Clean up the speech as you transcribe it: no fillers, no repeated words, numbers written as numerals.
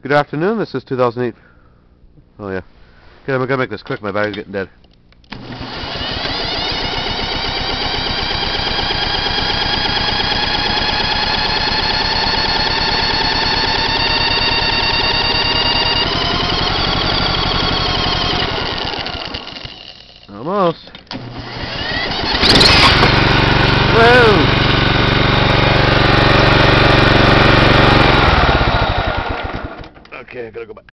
Good afternoon, this is 2008. Oh yeah. Okay, I'm gonna make this quick, my battery's getting dead. Almost. Whoa! Okay, I gotta go back.